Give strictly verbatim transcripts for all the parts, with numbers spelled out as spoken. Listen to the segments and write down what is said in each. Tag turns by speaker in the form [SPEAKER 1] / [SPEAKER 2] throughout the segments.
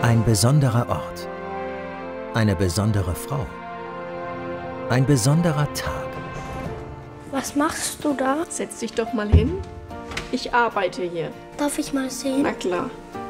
[SPEAKER 1] Ein besonderer Ort. Eine besondere Frau. Ein besonderer Tag.
[SPEAKER 2] Was machst du da?
[SPEAKER 3] Setz dich doch mal hin. Ich arbeite hier.
[SPEAKER 2] Darf ich mal sehen?
[SPEAKER 3] Na klar.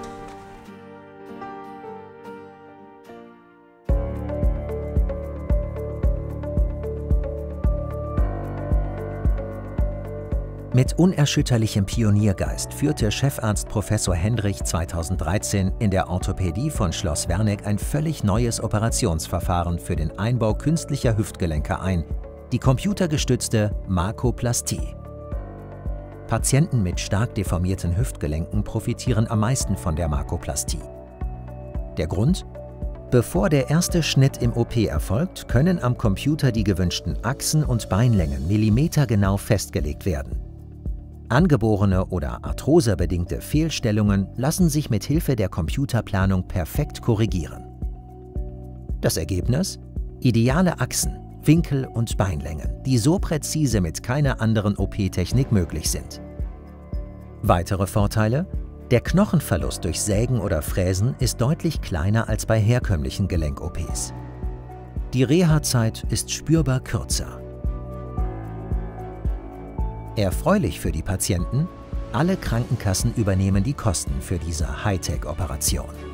[SPEAKER 1] Mit unerschütterlichem Pioniergeist führte Chefarzt Professor Hendrich zweitausenddreizehn in der Orthopädie von Schloss Werneck ein völlig neues Operationsverfahren für den Einbau künstlicher Hüftgelenke ein, die computergestützte Makoplastie. Patienten mit stark deformierten Hüftgelenken profitieren am meisten von der Makoplastie. Der Grund? Bevor der erste Schnitt im O P erfolgt, können am Computer die gewünschten Achsen und Beinlängen millimetergenau festgelegt werden. Angeborene oder arthrosebedingte Fehlstellungen lassen sich mit Hilfe der Computerplanung perfekt korrigieren. Das Ergebnis? Ideale Achsen, Winkel und Beinlängen, die so präzise mit keiner anderen O P-Technik möglich sind. Weitere Vorteile? Der Knochenverlust durch Sägen oder Fräsen ist deutlich kleiner als bei herkömmlichen Gelenk-O Ps. Die Reha-Zeit ist spürbar kürzer. Erfreulich für die Patienten, alle Krankenkassen übernehmen die Kosten für diese Hightech-Operation.